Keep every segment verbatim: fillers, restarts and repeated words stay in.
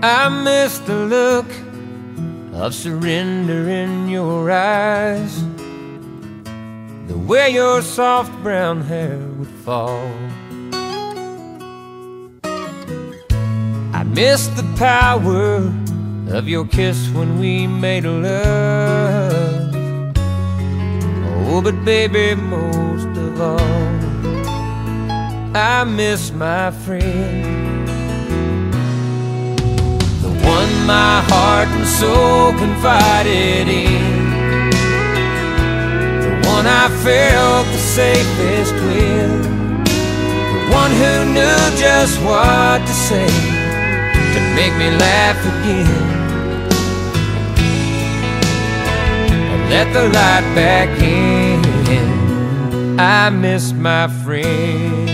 I miss the look of surrender in your eyes, the way your soft brown hair would fall. I miss the power of your kiss when we made love. Oh, but baby, most of all, I miss my friend, the one my heart and soul confided in, the one I felt the safest with, the one who knew just what to say to make me laugh again and let the light back in. I miss my friend.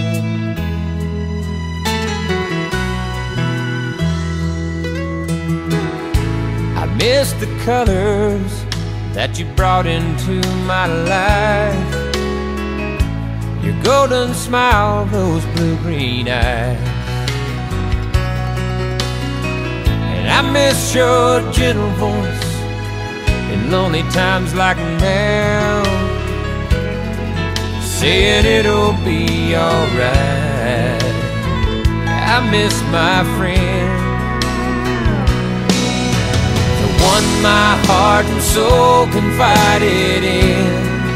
I miss the colors that you brought into my life, your golden smile, those blue-green eyes. And I miss your gentle voice in lonely times like now, saying it'll be alright. I miss my friend, the one my heart and soul confided in,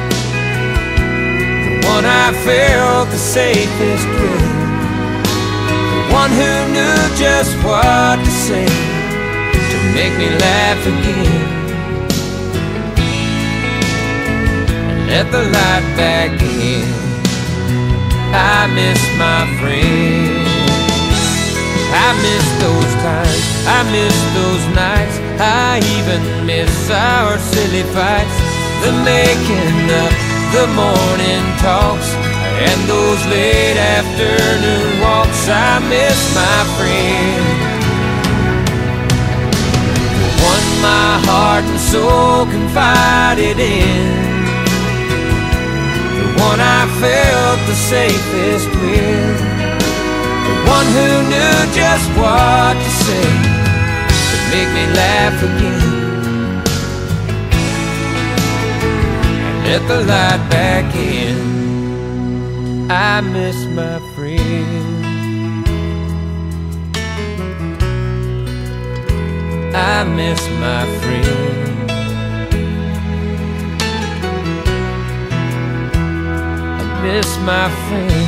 the one I felt the safest with, the one who knew just what to say to make me laugh again and let the light back in. I miss my friend. I miss those times, I miss those nights, I even miss our silly fights, the making up, the morning talks, and those late afternoon walks. I miss my friend, the one my heart and soul confided in, the one I felt the safest with, the one who knew just what to say to make me laugh again and let the light back in. I miss my friend. I miss my friend. I miss my friend.